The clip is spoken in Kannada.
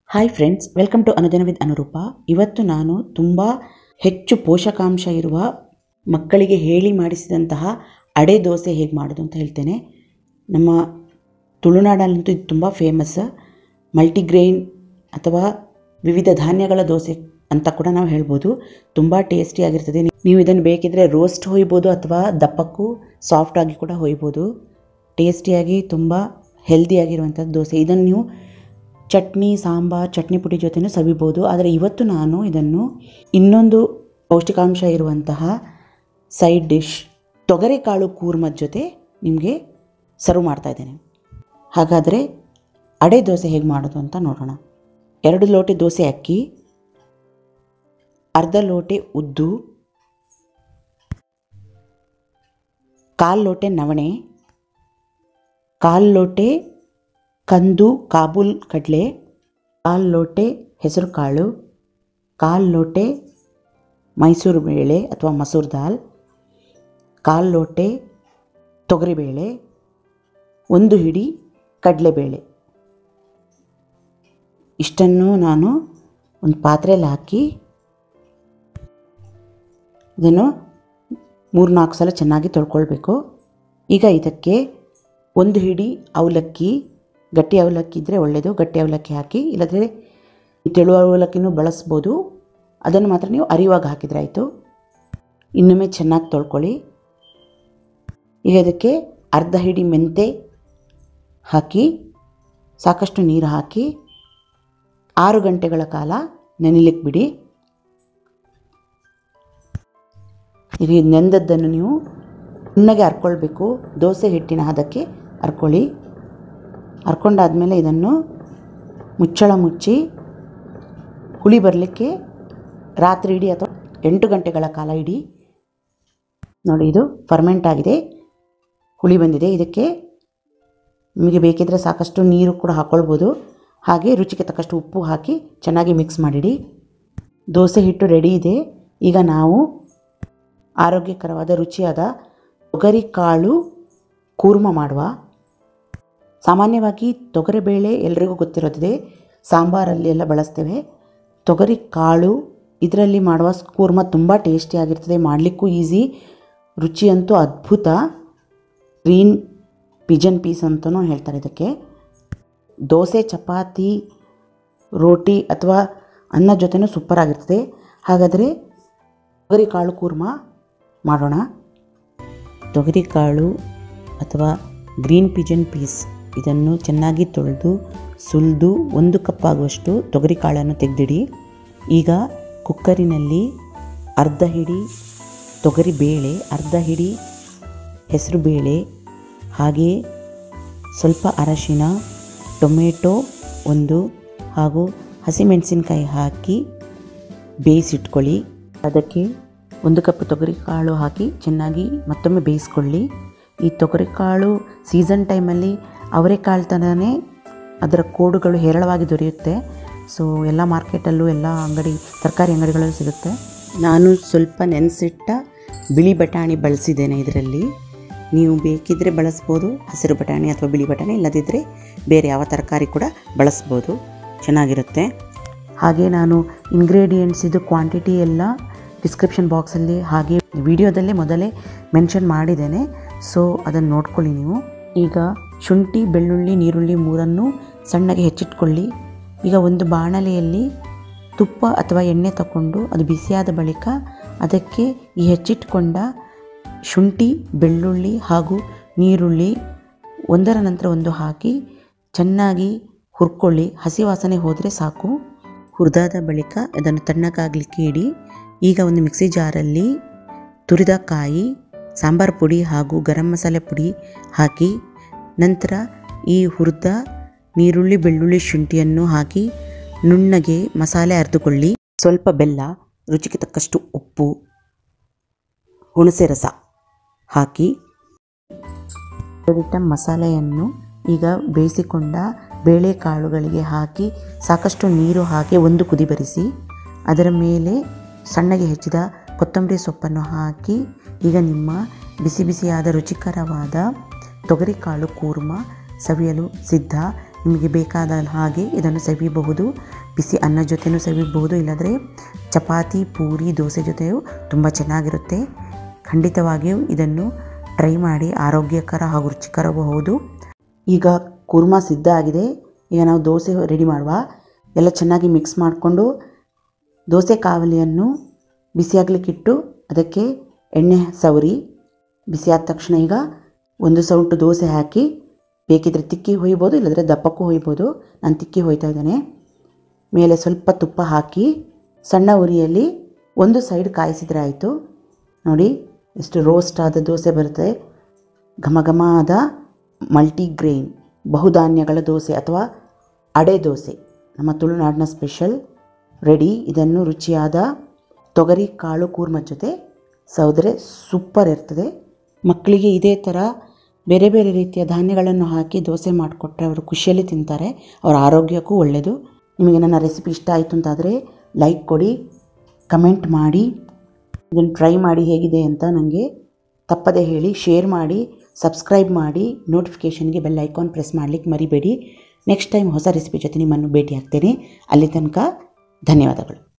Hi friends, welcome to Anudina with Anuroopa. ಇವತ್ತು ನಾನು ತುಂಬ ಹೆಚ್ಚು ಪೋಷಕಾಂಶ ಇರುವ ಮಕ್ಕಳಿಗೆ ಹೇಳಿ ಮಾಡಿಸಿದಂತಹ ಅಡೆ ದೋಸೆ ಹೇಗೆ ಮಾಡೋದು ಅಂತ ಹೇಳ್ತೇನೆ. ನಮ್ಮ ತುಳುನಾಡಲ್ಲಂತೂ ಇದು ತುಂಬ ಫೇಮಸ್. ಮಲ್ಟಿಗ್ರೈನ್ ಅಥವಾ ವಿವಿಧ ಧಾನ್ಯಗಳ ದೋಸೆ ಅಂತ ಕೂಡ ನಾವು ಹೇಳ್ಬೋದು. ತುಂಬ ಟೇಸ್ಟಿಯಾಗಿರ್ತದೆ. ನೀವು ಇದನ್ನು ಬೇಕಿದ್ದರೆ ರೋಸ್ಟ್ ಹೊಯ್ಬೋದು ಅಥವಾ ದಪ್ಪಕ್ಕೂ ಸಾಫ್ಟಾಗಿ ಕೂಡ ಹೊಯ್ಬೋದು. ಟೇಸ್ಟಿಯಾಗಿ ತುಂಬ ಹೆಲ್ದಿಯಾಗಿರುವಂಥದ್ದು ದೋಸೆ. ಇದನ್ನು ನೀವು ಚಟ್ನಿ, ಸಾಂಬಾರ್, ಚಟ್ನಿ ಪುಡಿ ಜೊತೆನೂ ಸವಿಬೋದು. ಆದರೆ ಇವತ್ತು ನಾನು ಇದನ್ನು ಇನ್ನೊಂದು ಪೌಷ್ಟಿಕಾಂಶ ಇರುವಂತಹ ಸೈಡ್ ಡಿಶ್ ತೊಗರೆಕಾಳು ಕೂರ್ಮದ ಜೊತೆ ನಿಮಗೆ ಸರ್ವ್ ಮಾಡ್ತಾಯಿದ್ದೇನೆ. ಹಾಗಾದರೆ ಅಡೆ ದೋಸೆ ಹೇಗೆ ಮಾಡೋದು ಅಂತ ನೋಡೋಣ. 2 ಲೋಟೆ ದೋಸೆ ಅಕ್ಕಿ, ಅರ್ಧ ಲೋಟೆ ಉದ್ದು, 1/4 ಲೋಟೆ ನವಣೆ, 1/4 ಲೋಟೆ ಕಂದು ಕಾಬೂಲ್ ಕಡಲೆ, 1/4 ಲೋಟೆ ಹೆಸರು ಕಾಳು, 1/4 ಲೋಟೆ ಮೈಸೂರು ಬೇಳೆ ಅಥವಾ ಮಸೂರ್ ದಾಲ್, 1/4 ಲೋಟೆ ತೊಗರಿಬೇಳೆ, 1 ಹಿಡಿ ಕಡಲೆಬೇಳೆ. ಇಷ್ಟನ್ನು ನಾನು ಒಂದು ಪಾತ್ರೆಯಲ್ಲಿ ಹಾಕಿ ಇದನ್ನು 3-4 ಸಲ ಚೆನ್ನಾಗಿ ತೊಳ್ಕೊಳ್ಬೇಕು. ಈಗ ಇದಕ್ಕೆ 1 ಹಿಡಿ ಅವಲಕ್ಕಿ, ಗಟ್ಟಿ ಅವಲಕ್ಕಿ ಇದ್ದರೆ ಒಳ್ಳೆಯದು, ಗಟ್ಟಿ ಅವಲಕ್ಕಿ ಹಾಕಿ. ಇಲ್ಲದ್ರೆ ತೆಳು ಅವಲಕ್ಕಿನೂ ಬಳಸ್ಬೋದು. ಅದನ್ನು ಮಾತ್ರ ನೀವು ಅರಿವಾಗ ಹಾಕಿದರೆ ಆಯಿತು. ಇನ್ನೊಮ್ಮೆ ಚೆನ್ನಾಗಿ ತೊಳ್ಕೊಳ್ಳಿ. ಈಗ ಇದಕ್ಕೆ ಅರ್ಧ ಹಿಡಿ ಮೆಂತೆ ಹಾಕಿ ಸಾಕಷ್ಟು ನೀರು ಹಾಕಿ 6 ಗಂಟೆಗಳ ಕಾಲ ನೆನೆಲಿಕ್ಕೆ ಬಿಡಿ. ಈಗ ನೆಂದದ್ದನ್ನು ನೀವು ನುಣ್ಣಗೆ ಹರ್ಕೊಳ್ಬೇಕು. ದೋಸೆ ಹಿಟ್ಟಿನ ಹದಕ್ಕೆ ಹರ್ಕೊಳ್ಳಿ. ಹರ್ಕೊಂಡಾದಮೇಲೆ ಇದನ್ನು ಮುಚ್ಚಳ ಮುಚ್ಚಿ ಹುಳಿ ಬರಲಿಕ್ಕೆ ರಾತ್ರಿ ಇಡಿ ಅಥವಾ 8 ಗಂಟೆಗಳ ಕಾಲ ಇಡಿ. ನೋಡಿ, ಇದು ಫರ್ಮೆಂಟ್ ಆಗಿದೆ, ಹುಳಿ ಬಂದಿದೆ. ಇದಕ್ಕೆ ನಿಮಗೆ ಬೇಕಿದ್ದರೆ ಸಾಕಷ್ಟು ನೀರು ಕೂಡ ಹಾಕ್ಕೊಳ್ಬೋದು. ಹಾಗೆ ರುಚಿಗೆ ತಕ್ಕಷ್ಟು ಉಪ್ಪು ಹಾಕಿ ಚೆನ್ನಾಗಿ ಮಿಕ್ಸ್ ಮಾಡಿಡಿ. ದೋಸೆ ಹಿಟ್ಟು ರೆಡಿ ಇದೆ. ಈಗ ನಾವು ಆರೋಗ್ಯಕರವಾದ ರುಚಿಯಾದ ತೊಗರಿಕಾಳು ಕೂರ್ಮ ಮಾಡುವ. ಸಾಮಾನ್ಯವಾಗಿ ತೊಗರಿಬೇಳೆ ಎಲ್ರಿಗೂ ಗೊತ್ತಿರೋದಿದೆ, ಸಾಂಬಾರಲ್ಲಿ ಎಲ್ಲ ಬಳಸ್ತೇವೆ. ತೊಗರಿಕಾಳು ಇದರಲ್ಲಿ ಮಾಡುವ ಕೂರ್ಮ ತುಂಬ ಟೇಸ್ಟಿಯಾಗಿರ್ತದೆ, ಮಾಡಲಿಕ್ಕೂ ಈಸಿ, ರುಚಿಯಂತೂ ಅದ್ಭುತ. ಗ್ರೀನ್ ಪಿಜನ್ ಪೀಸ್ ಅಂತಲೂ ಹೇಳ್ತಾರೆ ಇದಕ್ಕೆ. ದೋಸೆ, ಚಪಾತಿ, ರೋಟಿ ಅಥವಾ ಅನ್ನ ಜೊತೆನೂ ಸೂಪರಾಗಿರ್ತದೆ. ಹಾಗಾದರೆ ತೊಗರಿಕಾಳು ಕೂರ್ಮ ಮಾಡೋಣ. ತೊಗರಿಕಾಳು ಅಥವಾ ಗ್ರೀನ್ ಪಿಜನ್ ಪೀಸ್ ಇದನ್ನು ಚೆನ್ನಾಗಿ ತೊಳೆದು ಸುಲಿದು 1 ಕಪ್ ಆಗುವಷ್ಟು ತೊಗರಿಕಾಳನ್ನು ತೆಗೆದಿಡಿ. ಈಗ ಕುಕ್ಕರಿನಲ್ಲಿ ಅರ್ಧ ಹಿಡಿ ತೊಗರಿಬೇಳೆ, ಅರ್ಧ ಹಿಡಿ ಹೆಸರು ಬೇಳೆ, ಹಾಗೆಯೇ ಸ್ವಲ್ಪ ಅರಶಿನ, ಟೊಮೆಟೊ 1 ಹಾಗೂ ಹಸಿಮೆಣಸಿನಕಾಯಿ ಹಾಕಿ ಬೇಯಿಸಿಟ್ಕೊಳ್ಳಿ. ಅದಕ್ಕೆ 1 ಕಪ್ ತೊಗರಿಕಾಳು ಹಾಕಿ ಚೆನ್ನಾಗಿ ಮತ್ತೊಮ್ಮೆ ಬೇಯಿಸ್ಕೊಳ್ಳಿ. ಈ ತೊಗರಿಕಾಳು ಸೀಸನ್ ಟೈಮಲ್ಲಿ ಅವರೆಕಾಳು ಥರನೇ ಅದರ ಕೋಡುಗಳು ಹೇರಳವಾಗಿ ದೊರೆಯುತ್ತೆ. ಸೊ ಎಲ್ಲ ಮಾರ್ಕೆಟಲ್ಲೂ, ಎಲ್ಲ ತರಕಾರಿ ಅಂಗಡಿಗಳಲ್ಲೂ ಸಿಗುತ್ತೆ. ನಾನು ಸ್ವಲ್ಪ ನೆನೆಸಿಟ್ಟ ಬಿಳಿ ಬಟಾಣಿ ಬಳಸಿದ್ದೇನೆ ಇದರಲ್ಲಿ. ನೀವು ಬೇಕಿದ್ದರೆ ಬಳಸ್ಬೋದು, ಹಸಿರು ಬಟಾಣಿ ಅಥವಾ ಬಿಳಿ ಬಟಾಣಿ. ಇಲ್ಲದಿದ್ದರೆ ಬೇರೆ ಯಾವ ತರಕಾರಿ ಕೂಡ ಬಳಸ್ಬೋದು, ಚೆನ್ನಾಗಿರುತ್ತೆ. ಹಾಗೆ ನಾನು ಇಂಗ್ರೀಡಿಯೆಂಟ್ಸ್ ಇದು ಕ್ವಾಂಟಿಟಿ ಎಲ್ಲ ಡಿಸ್ಕ್ರಿಪ್ಷನ್ ಬಾಕ್ಸಲ್ಲಿ ಹಾಗೆ ವಿಡಿಯೋದಲ್ಲೇ ಮೊದಲೇ ಮೆನ್ಷನ್ ಮಾಡಿದ್ದೇನೆ. ಸೊ ಅದನ್ನು ನೋಡ್ಕೊಳ್ಳಿ ನೀವು. ಈಗ ಶುಂಠಿ, ಬೆಳ್ಳುಳ್ಳಿ, ನೀರುಳ್ಳಿ 3 ಸಣ್ಣಗೆ ಹೆಚ್ಚಿಟ್ಕೊಳ್ಳಿ. ಈಗ ಒಂದು ಬಾಣಲೆಯಲ್ಲಿ ತುಪ್ಪ ಅಥವಾ ಎಣ್ಣೆ ತಗೊಂಡು ಅದು ಬಿಸಿಯಾದ ಬಳಿಕ ಅದಕ್ಕೆ ಈ ಹೆಚ್ಚಿಟ್ಕೊಂಡ ಶುಂಠಿ, ಬೆಳ್ಳುಳ್ಳಿ ಹಾಗೂ ನೀರುಳ್ಳಿ ಒಂದರ ನಂತರ ಒಂದು ಹಾಕಿ ಚೆನ್ನಾಗಿ ಹುರ್ಕೊಳ್ಳಿ. ಹಸಿ ವಾಸನೆ ಹೋದರೆ ಸಾಕು. ಹುರಿದಾದ ಬಳಿಕ ಅದನ್ನು ತಣ್ಣಗಾಗಲಿಕ್ಕೆ ಇಡಿ. ಈಗ ಒಂದು ಮಿಕ್ಸಿ ಜಾರಲ್ಲಿ ತುರಿದ ಕಾಯಿ, ಸಾಂಬಾರು ಪುಡಿ ಹಾಗೂ ಗರಂ ಮಸಾಲೆ ಪುಡಿ ಹಾಕಿ ನಂತರ ಈ ಹುರಿದ ನೀರುಳ್ಳಿ, ಬೆಳ್ಳುಳ್ಳಿ, ಶುಂಠಿಯನ್ನು ಹಾಕಿ ನುಣ್ಣಗೆ ಮಸಾಲೆ ಅರೆದುಕೊಳ್ಳಿ. ಸ್ವಲ್ಪ ಬೆಲ್ಲ, ರುಚಿಗೆ ತಕ್ಕಷ್ಟು ಉಪ್ಪು, ಹುಣಸೆ ರಸ ಹಾಕಿ ಮಸಾಲೆಯನ್ನು ಈಗ ಬೇಯಿಸಿಕೊಂಡ ಬೇಳೆಕಾಳುಗಳಿಗೆ ಹಾಕಿ ಸಾಕಷ್ಟು ನೀರು ಹಾಕಿ 1 ಕುದಿ ಬರಿಸಿ ಅದರ ಮೇಲೆ ಸಣ್ಣಗೆ ಹೆಚ್ಚಿದ ಕೊತ್ತಂಬರಿ ಸೊಪ್ಪನ್ನು ಹಾಕಿ ಈಗ ನಿಮ್ಮ ಬಿಸಿ ಬಿಸಿಯಾದ ರುಚಿಕರವಾದ ತೊಗರಿಕಾಳು ಕೂರ್ಮ ಸವಿಯಲು ಸಿದ್ಧ. ನಿಮಗೆ ಬೇಕಾದ ಹಾಗೆ ಇದನ್ನು ಸವಿಯಬಹುದು. ಬಿಸಿ ಅನ್ನ ಜೊತೆನೂ ಸವಿಯಬಹುದು, ಇಲ್ಲಾಂದರೆ ಚಪಾತಿ, ಪೂರಿ, ದೋಸೆ ಜೊತೆಯೂ ತುಂಬ ಚೆನ್ನಾಗಿರುತ್ತೆ. ಖಂಡಿತವಾಗಿಯೂ ಇದನ್ನು ಟ್ರೈ ಮಾಡಿ. ಆರೋಗ್ಯಕರ ಹಾಗೂ ರುಚಿಕರವೂ ಹೌದು. ಈಗ ಕುರ್ಮಾ ಸಿದ್ಧ ಆಗಿದೆ. ಈಗ ನಾವು ದೋಸೆ ರೆಡಿ ಮಾಡುವ. ಎಲ್ಲ ಚೆನ್ನಾಗಿ ಮಿಕ್ಸ್ ಮಾಡಿಕೊಂಡು ದೋಸೆ ಕಾವಲಿಯನ್ನು ಬಿಸಿಯಾಗಲಿಕ್ಕಿಟ್ಟು ಅದಕ್ಕೆ ಎಣ್ಣೆ ಸವರಿ ಬಿಸಿಯಾದ ತಕ್ಷಣ ಈಗ ಒಂದು ಸೌಟು ದೋಸೆ ಹಾಕಿ, ಬೇಕಿದ್ರೆ ತಿಕ್ಕಿ ಹೊಯ್ಬೋದು, ಇಲ್ಲಾಂದರೆ ದಪ್ಪಕ್ಕೂ ಹೊಯ್ಬೋದು. ನಾನು ತಿಕ್ಕಿ ಹೊಯ್ತಾ ಇದ್ದೇನೆ. ಮೇಲೆ ಸ್ವಲ್ಪ ತುಪ್ಪ ಹಾಕಿ ಸಣ್ಣ ಉರಿಯಲ್ಲಿ ಒಂದು ಸೈಡ್ ಕಾಯಿಸಿದರೆ ಆಯಿತು. ನೋಡಿ ಎಷ್ಟು ರೋಸ್ಟ್ ಆದ ದೋಸೆ ಬರುತ್ತೆ. ಘಮ ಘಮ ಆದ ಮಲ್ಟಿಗ್ರೇನ್ ಬಹುಧಾನ್ಯಗಳ ದೋಸೆ ಅಥವಾ ಅಡೆ ದೋಸೆ ನಮ್ಮ ತುಳುನಾಡಿನ ಸ್ಪೆಷಲ್ ರೆಡಿ. ಇದನ್ನು ರುಚಿಯಾದ ತೊಗರಿ ಕಾಳು ಕೂರ್ಮದ ಜೊತೆ ಸೌದರೆ ಸೂಪರ್ ಇರ್ತದೆ. ಮಕ್ಕಳಿಗೆ ಇದೇ ಥರ ಬೇರೆ ಬೇರೆ ರೀತಿಯ ಧಾನ್ಯಗಳನ್ನು ಹಾಕಿ ದೋಸೆ ಮಾಡಿಕೊಟ್ರೆ ಅವರು ಖುಷಿಯಲ್ಲಿ ತಿಂತಾರೆ. ಅವರ ಆರೋಗ್ಯಕ್ಕೂ ಒಳ್ಳೆಯದು. ನಿಮಗೆ ನನ್ನ ರೆಸಿಪಿ ಇಷ್ಟ ಆಯಿತು ಅಂತಾದರೆ ಲೈಕ್ ಕೊಡಿ, ಕಮೆಂಟ್ ಮಾಡಿ, ಇದನ್ನು ಟ್ರೈ ಮಾಡಿ ಹೇಗಿದೆ ಅಂತ ನನಗೆ ತಪ್ಪದೆ ಹೇಳಿ. ಶೇರ್ ಮಾಡಿ, ಸಬ್ಸ್ಕ್ರೈಬ್ ಮಾಡಿ, ನೋಟಿಫಿಕೇಷನ್ಗೆ ಬೆಲ್ ಐಕಾನ್ ಪ್ರೆಸ್ ಮಾಡಲಿಕ್ಕೆ ಮರಿಬೇಡಿ. ನೆಕ್ಸ್ಟ್ ಟೈಮ್ ಹೊಸ ರೆಸಿಪಿ ಜೊತೆ ನಿಮ್ಮನ್ನು ಭೇಟಿ ಆಗ್ತೇನೆ. ಅಲ್ಲಿ ತನಕ ಧನ್ಯವಾದಗಳು.